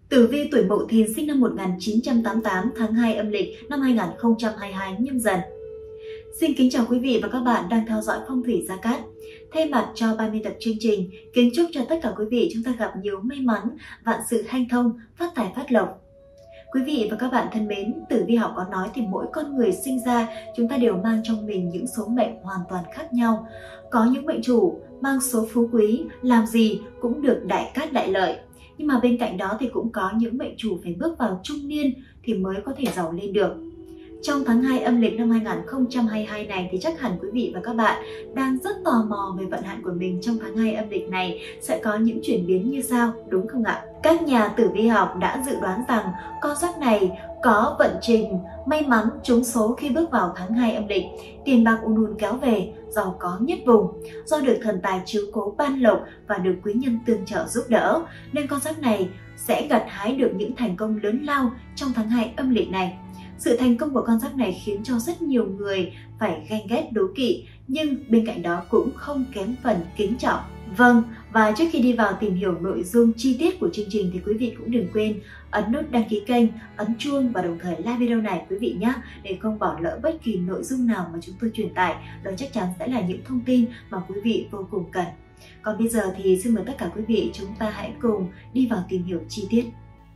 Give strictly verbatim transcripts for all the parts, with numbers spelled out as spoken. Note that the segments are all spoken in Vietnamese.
Tử vi tuổi Mậu Thìn sinh năm một nghìn chín trăm tám mươi tám, tháng hai âm lịch năm hai nghìn không trăm hai mươi hai nhâm dần. Xin kính chào quý vị và các bạn đang theo dõi Phong thủy Gia Cát. Thay mặt cho ban biên tập chương trình, kính chúc cho tất cả quý vị chúng ta gặp nhiều may mắn, vạn sự hanh thông, phát tài phát lộc. Quý vị và các bạn thân mến, tử vi học có nói thì mỗi con người sinh ra chúng ta đều mang trong mình những số mệnh hoàn toàn khác nhau. Có những mệnh chủ mang số phú quý, làm gì cũng được đại cát đại lợi. Nhưng mà bên cạnh đó thì cũng có những mệnh chủ phải bước vào trung niên thì mới có thể giàu lên được. Trong tháng hai âm lịch năm hai nghìn không trăm hai mươi hai này thì chắc hẳn quý vị và các bạn đang rất tò mò về vận hạn của mình trong tháng hai âm lịch này sẽ có những chuyển biến như sau, đúng không ạ? Các nhà tử vi học đã dự đoán rằng con giáp này có vận trình may mắn trúng số khi bước vào tháng hai âm lịch, tiền bạc ùn ùn kéo về, giàu có nhất vùng. Do được thần tài chiếu cố ban lộc và được quý nhân tương trợ giúp đỡ, nên con giáp này sẽ gặt hái được những thành công lớn lao trong tháng hai âm lịch này. Sự thành công của con giáp này khiến cho rất nhiều người phải ganh ghét đố kỵ, nhưng bên cạnh đó cũng không kém phần kính trọng. Vâng, và trước khi đi vào tìm hiểu nội dung chi tiết của chương trình thì quý vị cũng đừng quên ấn nút đăng ký kênh, ấn chuông và đồng thời like video này quý vị nhé, để không bỏ lỡ bất kỳ nội dung nào mà chúng tôi truyền tải. Đó chắc chắn sẽ là những thông tin mà quý vị vô cùng cần. Còn bây giờ thì xin mời tất cả quý vị chúng ta hãy cùng đi vào tìm hiểu chi tiết.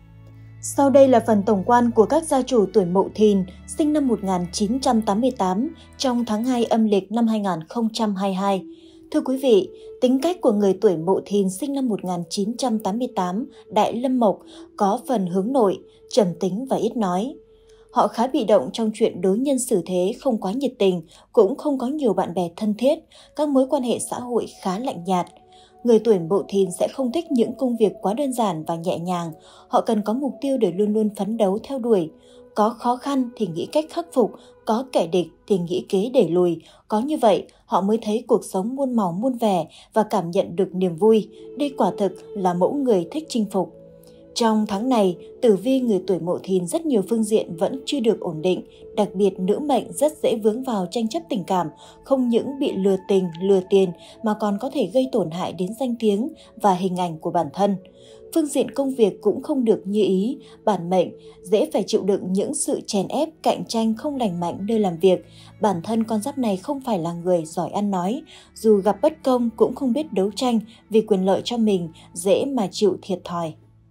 Sau đây là phần tổng quan của các gia chủ tuổi Mậu Thìn sinh năm một nghìn chín trăm tám mươi tám trong tháng hai âm lịch năm hai nghìn không trăm hai mươi hai. Thưa quý vị, tính cách của người tuổi Mậu Thìn sinh năm một nghìn chín trăm tám mươi tám, đại lâm mộc, có phần hướng nội, trầm tính và ít nói. Họ khá bị động trong chuyện đối nhân xử thế, không quá nhiệt tình, cũng không có nhiều bạn bè thân thiết, các mối quan hệ xã hội khá lạnh nhạt. Người tuổi Mậu Thìn sẽ không thích những công việc quá đơn giản và nhẹ nhàng. Họ cần có mục tiêu để luôn luôn phấn đấu theo đuổi. Có khó khăn thì nghĩ cách khắc phục, có kẻ địch thì nghĩ kế đẩy lùi. Có như vậy, họ mới thấy cuộc sống muôn màu muôn vẻ và cảm nhận được niềm vui. Đây quả thực là mẫu người thích chinh phục. Trong tháng này, tử vi người tuổi Mậu Thìn rất nhiều phương diện vẫn chưa được ổn định, đặc biệt nữ mệnh rất dễ vướng vào tranh chấp tình cảm, không những bị lừa tình, lừa tiền mà còn có thể gây tổn hại đến danh tiếng và hình ảnh của bản thân. Phương diện công việc cũng không được như ý, bản mệnh dễ phải chịu đựng những sự chèn ép, cạnh tranh không lành mạnh nơi làm việc. Bản thân con giáp này không phải là người giỏi ăn nói, dù gặp bất công cũng không biết đấu tranh vì quyền lợi cho mình, dễ mà chịu thiệt thòi.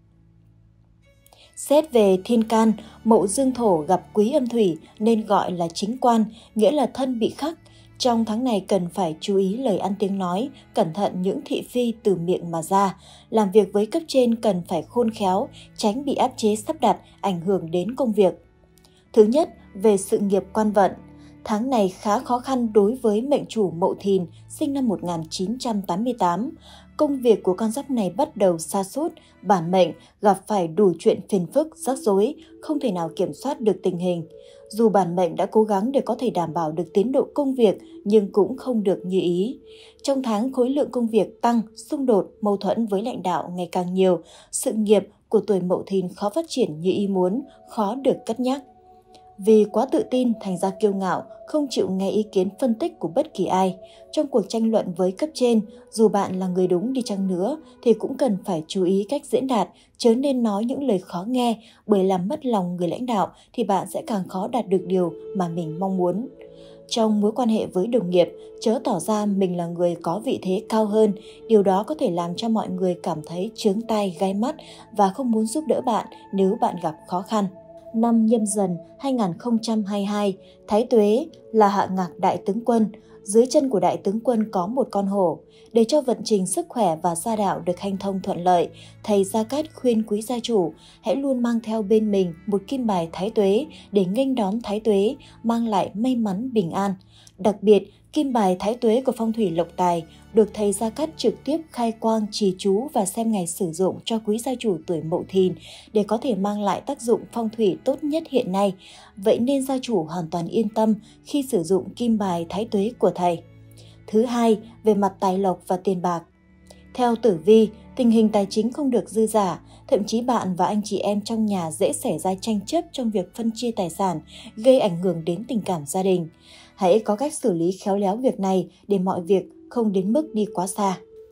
Xét về thiên can, Mậu Dương Thổ gặp quý âm thủy nên gọi là chính quan, nghĩa là thân bị khắc. Trong tháng này cần phải chú ý lời ăn tiếng nói, cẩn thận những thị phi từ miệng mà ra. Làm việc với cấp trên cần phải khôn khéo, tránh bị áp chế sắp đặt, ảnh hưởng đến công việc. Thứ nhất, về sự nghiệp quan vận. Tháng này khá khó khăn đối với mệnh chủ Mậu Thìn sinh năm một nghìn chín trăm tám mươi tám. Công việc của con giáp này bắt đầu sa sút, bản mệnh gặp phải đủ chuyện phiền phức, rắc rối, không thể nào kiểm soát được tình hình. Dù bản mệnh đã cố gắng để có thể đảm bảo được tiến độ công việc nhưng cũng không được như ý. Trong tháng khối lượng công việc tăng, xung đột, mâu thuẫn với lãnh đạo ngày càng nhiều, sự nghiệp của tuổi Mậu Thìn khó phát triển như ý muốn, khó được cất nhắc. Vì quá tự tin thành ra kiêu ngạo, không chịu nghe ý kiến phân tích của bất kỳ ai. Trong cuộc tranh luận với cấp trên, dù bạn là người đúng đi chăng nữa thì cũng cần phải chú ý cách diễn đạt, chớ nên nói những lời khó nghe, bởi làm mất lòng người lãnh đạo thì bạn sẽ càng khó đạt được điều mà mình mong muốn. Trong mối quan hệ với đồng nghiệp, chớ tỏ ra mình là người có vị thế cao hơn, điều đó có thể làm cho mọi người cảm thấy chướng tai gai mắt và không muốn giúp đỡ bạn nếu bạn gặp khó khăn. Năm Nhâm Dần hai nghìn không trăm hai mươi hai, Thái Tuế là hạ ngạc đại tướng quân. Dưới chân của đại tướng quân có một con hổ. Để cho vận trình sức khỏe và gia đạo được hanh thông thuận lợi, thầy Gia Cát khuyên quý gia chủ hãy luôn mang theo bên mình một kim bài Thái Tuế để nghênh đón Thái Tuế, mang lại may mắn bình an. Đặc biệt, kim bài Thái Tuế của phong thủy lộc tài được thầy Gia Cát trực tiếp khai quang trì chú và xem ngày sử dụng cho quý gia chủ tuổi Mậu Thìn để có thể mang lại tác dụng phong thủy tốt nhất hiện nay. Vậy nên gia chủ hoàn toàn yên tâm khi sử dụng kim bài Thái Tuế của thầy. Thứ hai, về mặt tài lộc và tiền bạc. Theo tử vi, tình hình tài chính không được dư dả, thậm chí bạn và anh chị em trong nhà dễ xảy ra tranh chấp trong việc phân chia tài sản, gây ảnh hưởng đến tình cảm gia đình. Hãy có cách xử lý khéo léo việc này để mọi việc không đến mức đi quá xa.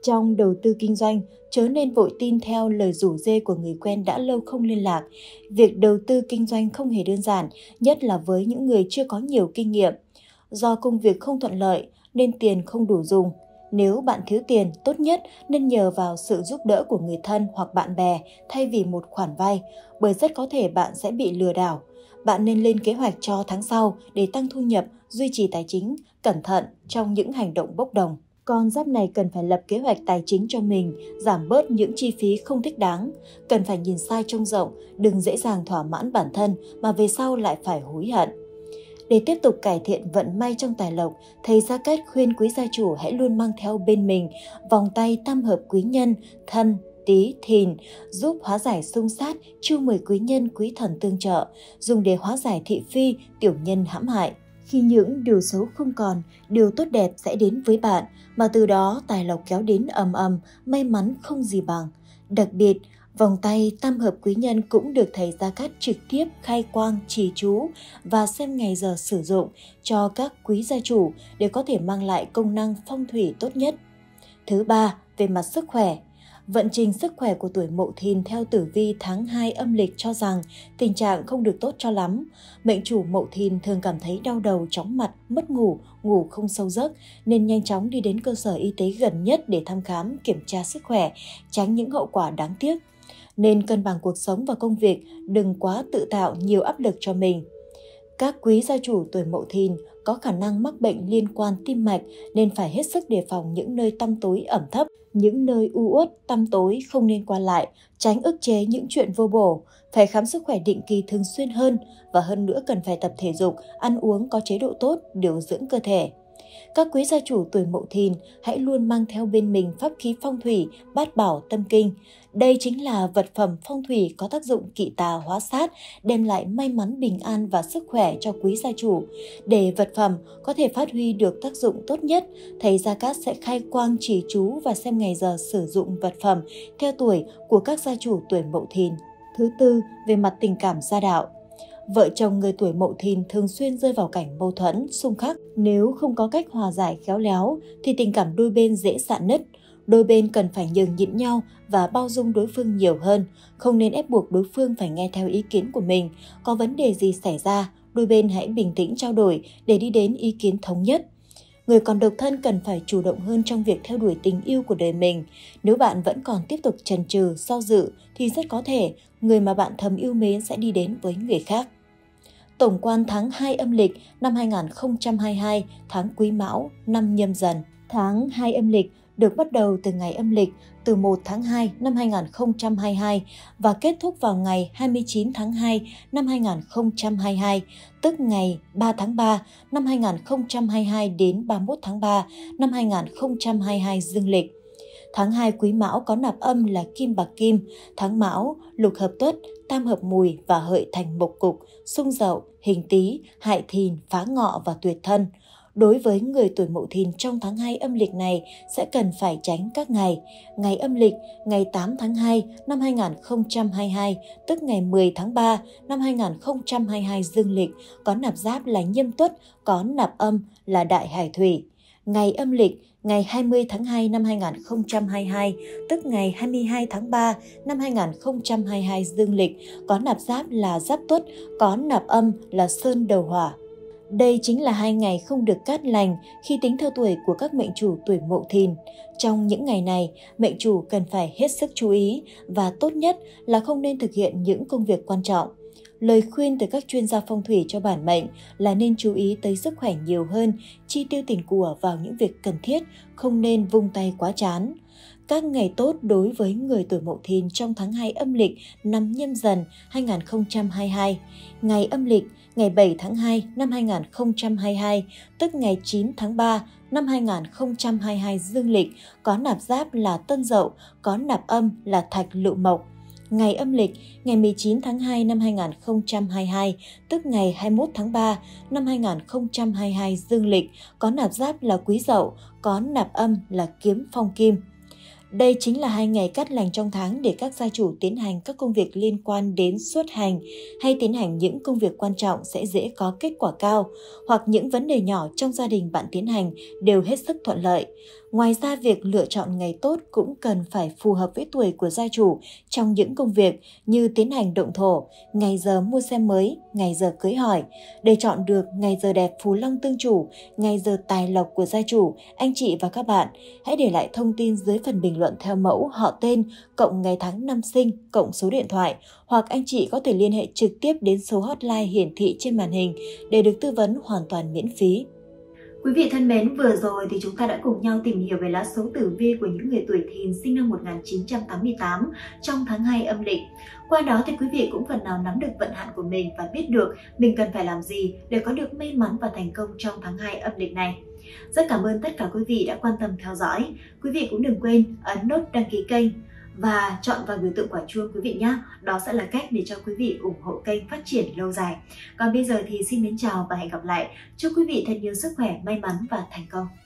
Trong đầu tư kinh doanh, chớ nên vội tin theo lời rủ rê của người quen đã lâu không liên lạc. Việc đầu tư kinh doanh không hề đơn giản, nhất là với những người chưa có nhiều kinh nghiệm. Do công việc không thuận lợi nên tiền không đủ dùng. Nếu bạn thiếu tiền, tốt nhất nên nhờ vào sự giúp đỡ của người thân hoặc bạn bè thay vì một khoản vay, bởi rất có thể bạn sẽ bị lừa đảo. Bạn nên lên kế hoạch cho tháng sau để tăng thu nhập, duy trì tài chính, cẩn thận trong những hành động bốc đồng. Con giáp này cần phải lập kế hoạch tài chính cho mình, giảm bớt những chi phí không thích đáng. Cần phải nhìn sai trông rộng, đừng dễ dàng thỏa mãn bản thân mà về sau lại phải hối hận. Để tiếp tục cải thiện vận may trong tài lộc, thầy Gia Cát khuyên quý gia chủ hãy luôn mang theo bên mình vòng tay tam hợp quý nhân, thân, Tý, Thìn, giúp hóa giải xung sát, chiêu mời quý nhân, quý thần tương trợ, dùng để hóa giải thị phi, tiểu nhân hãm hại. Khi những điều xấu không còn, điều tốt đẹp sẽ đến với bạn, mà từ đó tài lộc kéo đến ầm ầm, may mắn không gì bằng. Đặc biệt, vòng tay tam hợp quý nhân cũng được thầy Gia Cát trực tiếp khai quang, trì chú và xem ngày giờ sử dụng cho các quý gia chủ để có thể mang lại công năng phong thủy tốt nhất. Thứ ba, về mặt sức khỏe. Vận trình sức khỏe của tuổi Mậu Thìn theo tử vi tháng hai âm lịch cho rằng tình trạng không được tốt cho lắm. Mệnh chủ Mậu Thìn thường cảm thấy đau đầu, chóng mặt, mất ngủ, ngủ không sâu giấc nên nhanh chóng đi đến cơ sở y tế gần nhất để thăm khám, kiểm tra sức khỏe, tránh những hậu quả đáng tiếc. Nên cân bằng cuộc sống và công việc, đừng quá tự tạo nhiều áp lực cho mình. Các quý gia chủ tuổi Mậu Thìn có khả năng mắc bệnh liên quan tim mạch nên phải hết sức đề phòng những nơi tăm tối ẩm thấp, những nơi u uất, tăm tối không nên qua lại, tránh ức chế những chuyện vô bổ, phải khám sức khỏe định kỳ thường xuyên hơn và hơn nữa cần phải tập thể dục, ăn uống có chế độ tốt, điều dưỡng cơ thể. Các quý gia chủ tuổi Mậu Thìn hãy luôn mang theo bên mình pháp khí phong thủy, bát bảo tâm kinh. Đây chính là vật phẩm phong thủy có tác dụng kỵ tà hóa sát, đem lại may mắn bình an và sức khỏe cho quý gia chủ. Để vật phẩm có thể phát huy được tác dụng tốt nhất, thầy Gia Cát sẽ khai quang chỉ chú và xem ngày giờ sử dụng vật phẩm theo tuổi của các gia chủ tuổi Mậu Thìn. Thứ tư, về mặt tình cảm gia đạo. Vợ chồng người tuổi Mậu Thìn thường xuyên rơi vào cảnh mâu thuẫn, xung khắc. Nếu không có cách hòa giải khéo léo thì tình cảm đôi bên dễ rạn nứt. Đôi bên cần phải nhường nhịn nhau và bao dung đối phương nhiều hơn, không nên ép buộc đối phương phải nghe theo ý kiến của mình. Có vấn đề gì xảy ra, đôi bên hãy bình tĩnh trao đổi để đi đến ý kiến thống nhất. Người còn độc thân cần phải chủ động hơn trong việc theo đuổi tình yêu của đời mình. Nếu bạn vẫn còn tiếp tục chần chừ, do dự thì rất có thể người mà bạn thầm yêu mến sẽ đi đến với người khác. Tổng quan tháng hai âm lịch năm hai nghìn không trăm hai mươi hai, tháng Quý Mão, năm Nhâm Dần. Tháng hai âm lịch được bắt đầu từ ngày âm lịch từ một tháng hai năm hai nghìn không trăm hai mươi hai và kết thúc vào ngày hai mươi chín tháng hai năm hai nghìn không trăm hai mươi hai, tức ngày ba tháng ba năm hai nghìn không trăm hai mươi hai đến ba mươi mốt tháng ba năm hai nghìn không trăm hai mươi hai dương lịch. Tháng hai Quý Mão có nạp âm là Kim bạc Kim, tháng Mão, lục hợp Tuất, tam hợp Mùi và hợi thành mộc cục, xung Dậu, hình Tý, hại Thìn, phá Ngọ và tuyệt Thân. Đối với người tuổi Mậu Thìn trong tháng hai âm lịch này sẽ cần phải tránh các ngày. Ngày âm lịch, ngày tám tháng hai năm hai nghìn không trăm hai mươi hai, tức ngày mười tháng ba năm hai nghìn không trăm hai mươi hai dương lịch, có nạp giáp là Nhâm Tuất, có nạp âm là Đại Hải Thủy. Ngày âm lịch, ngày hai mươi tháng hai năm hai nghìn không trăm hai mươi hai, tức ngày hai mươi hai tháng ba năm hai nghìn không trăm hai mươi hai dương lịch, có nạp giáp là Giáp Tuất, có nạp âm là Sơn Đầu Hỏa. Đây chính là hai ngày không được cát lành khi tính theo tuổi của các mệnh chủ tuổi Mậu Thìn. Trong những ngày này, mệnh chủ cần phải hết sức chú ý và tốt nhất là không nên thực hiện những công việc quan trọng. Lời khuyên từ các chuyên gia phong thủy cho bản mệnh là nên chú ý tới sức khỏe nhiều hơn, chi tiêu tiền của vào những việc cần thiết, không nên vung tay quá chán. Các ngày tốt đối với người tuổi Mậu Thìn trong tháng hai âm lịch năm Nhâm Dần hai nghìn không trăm hai mươi hai. Ngày âm lịch ngày bảy tháng hai năm hai nghìn không trăm hai mươi hai, tức ngày chín tháng ba năm hai nghìn không trăm hai mươi hai dương lịch, có nạp giáp là Tân Dậu, có nạp âm là Thạch Lựu Mộc. Ngày âm lịch ngày mười chín tháng hai năm hai nghìn không trăm hai mươi hai, tức ngày hai mươi mốt tháng ba năm hai nghìn không trăm hai mươi hai dương lịch, có nạp giáp là Quý Dậu, có nạp âm là Kiếm Phong Kim. Đây chính là hai ngày cát lành trong tháng để các gia chủ tiến hành các công việc liên quan đến xuất hành hay tiến hành những công việc quan trọng sẽ dễ có kết quả cao, hoặc những vấn đề nhỏ trong gia đình bạn tiến hành đều hết sức thuận lợi. Ngoài ra, việc lựa chọn ngày tốt cũng cần phải phù hợp với tuổi của gia chủ trong những công việc như tiến hành động thổ, ngày giờ mua xe mới, ngày giờ cưới hỏi. Để chọn được ngày giờ đẹp phù long tương chủ, ngày giờ tài lộc của gia chủ, anh chị và các bạn hãy để lại thông tin dưới phần bình luận theo mẫu họ tên, cộng ngày tháng năm sinh, cộng số điện thoại, hoặc anh chị có thể liên hệ trực tiếp đến số hotline hiển thị trên màn hình để được tư vấn hoàn toàn miễn phí. Quý vị thân mến, vừa rồi thì chúng ta đã cùng nhau tìm hiểu về lá số tử vi của những người tuổi Thìn sinh năm một nghìn chín trăm tám mươi tám trong tháng hai âm lịch. Qua đó thì quý vị cũng phần nào nắm được vận hạn của mình và biết được mình cần phải làm gì để có được may mắn và thành công trong tháng hai âm lịch này. Rất cảm ơn tất cả quý vị đã quan tâm theo dõi. Quý vị cũng đừng quên ấn nút đăng ký kênh và chọn vào biểu tượng quả chuông quý vị nhé. Đó sẽ là cách để cho quý vị ủng hộ kênh phát triển lâu dài. Còn bây giờ thì xin mến chào và hẹn gặp lại. Chúc quý vị thật nhiều sức khỏe, may mắn và thành công.